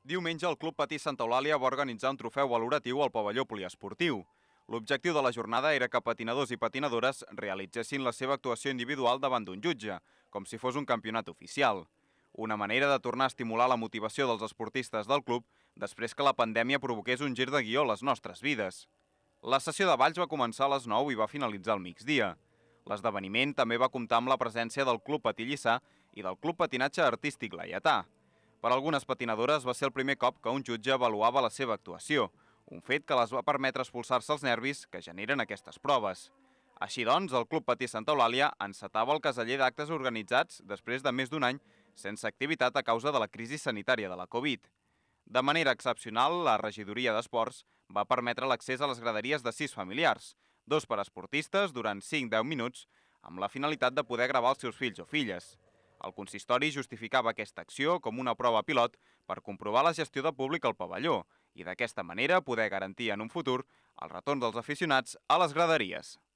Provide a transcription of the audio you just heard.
Diumenge el Club Patí Santa Eulàlia va organitzar un trofeu valoratiu al pavelló poliesportiu. L'objectiu de la jornada era que patinadors i patinadores realitzessin la seva actuació individual davant d'un jutge, com si fos un campionat oficial. Una manera de tornar a estimular la motivació dels esportistes del club després que la pandèmia provoqués un gir de guió a les nostres vides. La sessió de balls va començar a les 9 i va finalitzar al migdia. L'esdeveniment també va comptar amb la presència del Club Patí Lliçà i del Club Patinatge Artístic Laietà. Per algunes patinadores va ser el primer cop que un jutge avaluava la seva actuació, un fet que les va permetre expulsar-se els nervis que generen aquestes proves. Així doncs, el Club Patí Santa Eulàlia encetava el caseller d'actes organitzats després de més d'un any sense activitat a causa de la crisi sanitària de la Covid. De manera excepcional, la regidoria d'Esports va permetre l'accés a les graderies de 6 familiars, 2 per esportistes durant 5-10 minuts, amb la finalitat de poder gravar els seus fills o filles. El consistori justificava aquesta acció com una prova pilot per comprovar la gestió de públic al pavelló i d'aquesta manera poder garantir en un futur el retorn dels aficionats a les graderies.